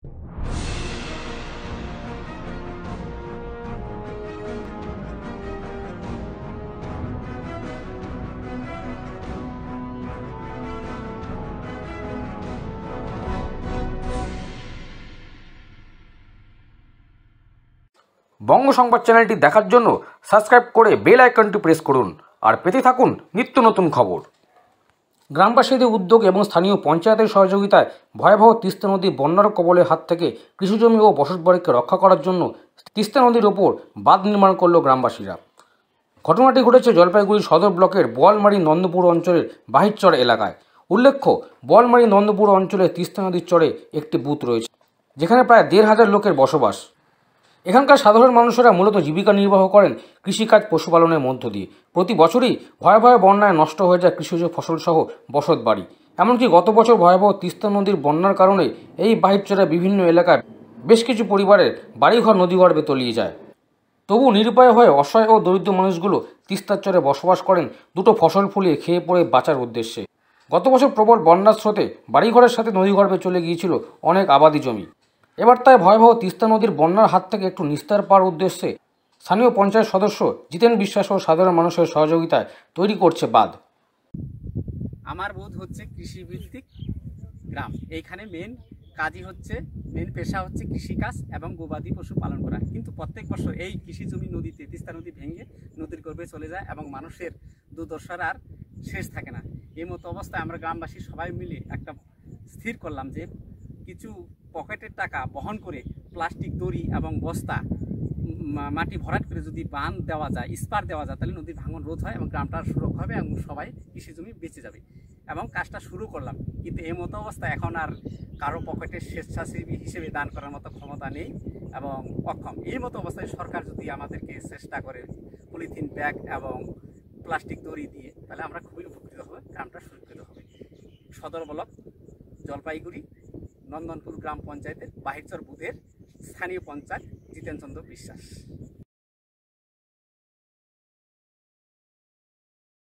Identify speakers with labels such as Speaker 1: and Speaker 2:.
Speaker 1: বঙ্গ সংবাদ চ্যানেলটি দেখার জন্য সাবস্ক্রাইব করে বেল আইকনটি প্রেস করুন আর পেতে থাকুন নিত্য নতুন খবর। গ্রামবাসীদের উদ্যোগ এবং স্থানীয় পঞ্চায়েতের সহযোগিতায় ভয়াবহ তিস্তা নদী বন্যার কবলের হাত থেকে কৃষিজমি ও বসতবাড়িকে রক্ষা করার জন্য তিস্তা নদীর ওপর বাঁধ নির্মাণ করল গ্রামবাসীরা। ঘটনাটি ঘটেছে জলপাইগুড়ি সদর ব্লকের বোয়ালমারি নন্দপুর অঞ্চলের বাহিরচর এলাকায়। উল্লেখ্য, বোয়ালমারি নন্দপুর অঞ্চলে তিস্তা নদীর চরে একটি বুথ রয়েছে, যেখানে প্রায় ১,৫০০ লোকের বসবাস। এখানকার সাধারণ মানুষেরা মূলত জীবিকা নির্বাহ করেন কৃষিকাজ, পশুপালনের মধ্য দিয়ে। প্রতি বছরই ভয়াবহ বন্যায় নষ্ট হয়ে যায় কৃষিজ ফসলসহ বসত বাড়ি। এমনকি গত বছর ভয়াবহ তিস্তা নদীর বন্যার কারণে এই বাহিরচরের বিভিন্ন এলাকায় বেশ কিছু পরিবারের বাড়িঘর নদীগর্ভে তলিয়ে যায়। তবু নিরুপায় হয়ে অসহায় ও দরিদ্র মানুষগুলো তিস্তার চরে বসবাস করেন দুটো ফসল ফলিয়ে খেয়ে পড়ে বাঁচার উদ্দেশ্যে। গত বছর প্রবল বন্যার স্রোতে বাড়িঘরের সাথে নদীগর্ভে চলে গিয়েছিল অনেক আবাদি জমি। এবার তাই ভয়াবহ তিস্তা নদীর বন্যার হাত থেকে একটু নিস্তার পাওয়ার উদ্দেশ্যে স্থানীয় পঞ্চায়েত সদস্য জিতেন বিশ্বাস ও সাধারণ মানুষের সহযোগিতায় তৈরি করছে বাঁধ।
Speaker 2: আমার বোধ হচ্ছে কৃষিভিত্তিক গ্রাম। এইখানে মেন পেশা হচ্ছে কৃষিকাজ এবং গবাদি পশু পালন করা। কিন্তু প্রত্যেক বছর এই কৃষি জমি নদীতে তিস্তা নদী ভেঙে নদীর গর্ভে চলে যায় এবং মানুষের দুর্দশার আর শেষ থাকে না। এই মতো অবস্থায় আমরা গ্রামবাসী সবাই মিলে একটা স্থির করলাম যে কিছু পকেটের টাকা বহন করে প্লাস্টিক, দড়ি এবং বস্তা মাটি ভরাট করে যদি বাঁধ দেওয়া যায়, স্পার দেওয়া যায়, তাহলে নদীর ভাঙন রোধ হয় এবং গ্রামটা সুরক্ষা হবে এবং সবাই কৃষি জমি বেঁচে যাবে। এবং কাজটা শুরু করলাম। কিন্তু এই মতো অবস্থা এখন আর কারো পকেটের স্বেচ্ছাসেবী হিসেবে দান করার মতো ক্ষমতা নেই এবং অক্ষম। এই মতো অবস্থায় সরকার যদি আমাদেরকে চেষ্টা করে পলিথিন ব্যাগ এবং প্লাস্টিক দড়ি দিয়ে, তাহলে আমরা খুবই উপকৃত হবে, গ্রামটা সুরক্ষিত হবে। সদর ব্লক জলপাইগুড়ি নন্দনপুর গ্রাম পঞ্চায়েতের বাহিরচর বুথের স্থানীয় পঞ্চায়েত জিতেন চন্দ্র বিশ্বাস।